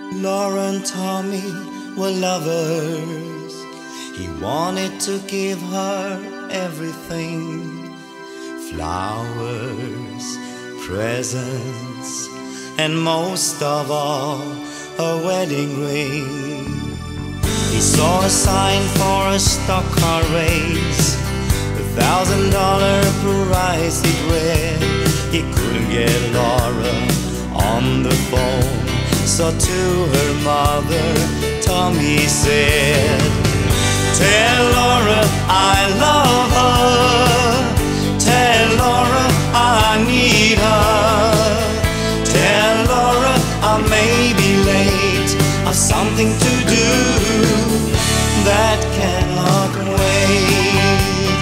Laura and Tommy were lovers. He wanted to give her everything. Flowers, presents, and most of all, a wedding ring. He saw a sign for a stock car race, $1,000 prize he read. He couldn't get Laura on the phone, so to her mother, Tommy said, "Tell Laura I love her. Tell Laura I need her. Tell Laura I may be late. I've something to do that cannot wait."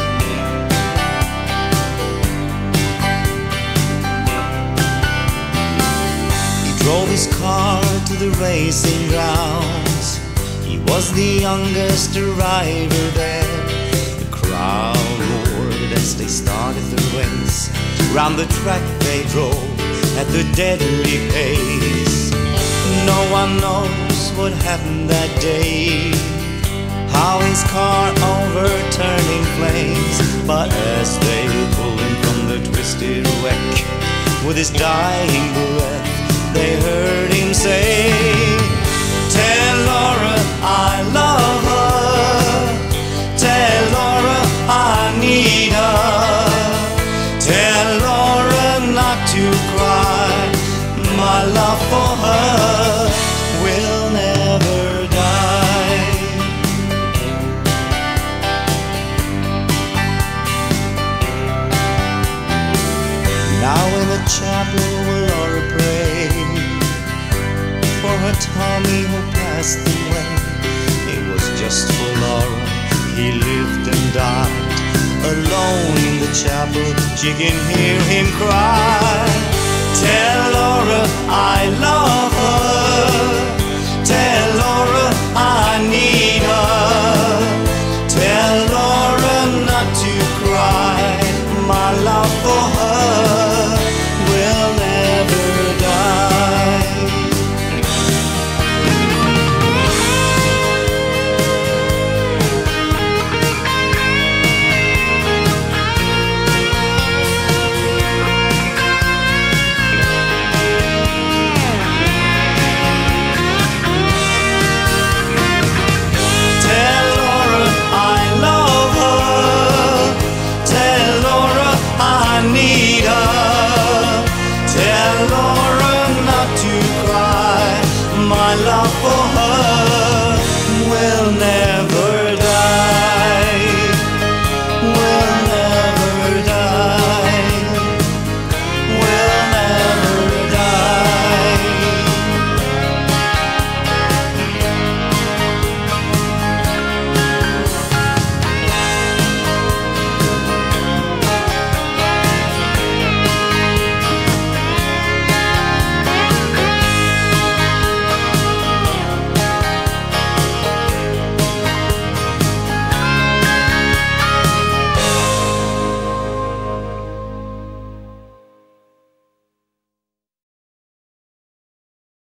He drove his car to the racing grounds. He was the youngest driver there. The crowd roared as they started the race. Round the track they drove at the deadly pace. No one knows what happened that day, how his car overturned in flames. But as they pulled him from the twisted wreck, with his dying breath, they heard him say, "Tell Laura I love her. Tell Laura I need her. Tell Laura not to cry. My love for her will never die." Now in the chapel will Laura pray for her Tommy who passed away. It was just for Laura he lived and died. Alone in the chapel she can hear him cry,